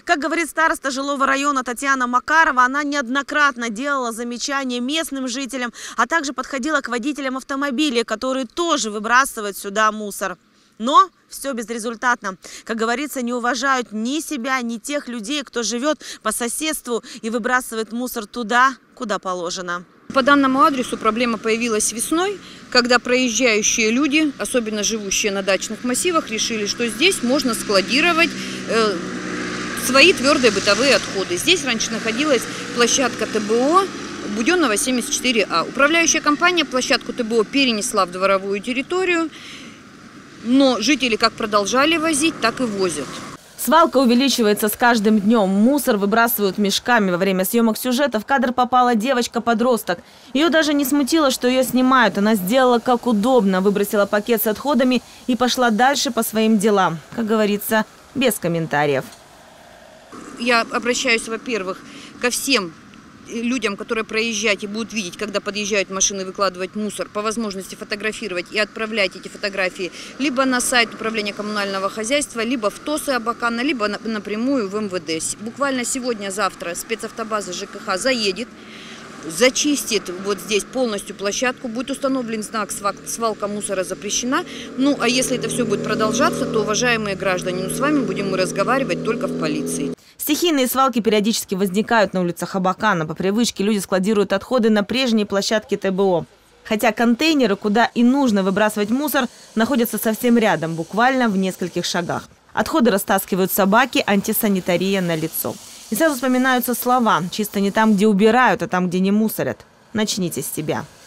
Как говорит староста жилого района Татьяна Макарова, она неоднократно делала замечания местным жителям, а также подходила к водителям автомобилей, которые тоже выбрасывают сюда мусор. Но все безрезультатно. Как говорится, не уважают ни себя, ни тех людей, кто живет по соседству и выбрасывает мусор туда, куда положено. По данному адресу проблема появилась весной, когда проезжающие люди, особенно живущие на дачных массивах, решили, что здесь можно складировать свои твердые бытовые отходы. Здесь раньше находилась площадка ТБО Буденного 74А. Управляющая компания площадку ТБО перенесла в дворовую территорию, но жители как продолжали возить, так и возят. Свалка увеличивается с каждым днем. Мусор выбрасывают мешками. Во время съемок сюжета в кадр попала девочка-подросток. Ее даже не смутило, что ее снимают. Она сделала как удобно, выбросила пакет с отходами и пошла дальше по своим делам. Как говорится, без комментариев. Я обращаюсь, во-первых, ко всем людям, которые проезжают и будут видеть, когда подъезжают машины, выкладывать мусор, по возможности фотографировать и отправлять эти фотографии либо на сайт управления коммунального хозяйства, либо в ТОСы Абакана, либо напрямую в МВД. Буквально сегодня-завтра спецавтобаза ЖКХ заедет, зачистит вот здесь полностью площадку, будет установлен знак «Свалка мусора запрещена». Ну, а если это все будет продолжаться, то, уважаемые граждане, с вами будем мы разговаривать только в полиции. Стихийные свалки периодически возникают на улицах Абакана. По привычке люди складируют отходы на прежней площадке ТБО. Хотя контейнеры, куда и нужно выбрасывать мусор, находятся совсем рядом, буквально в нескольких шагах. Отходы растаскивают собаки, антисанитария налицо. И сразу вспоминаются слова: чисто не там, где убирают, а там, где не мусорят. Начните с себя.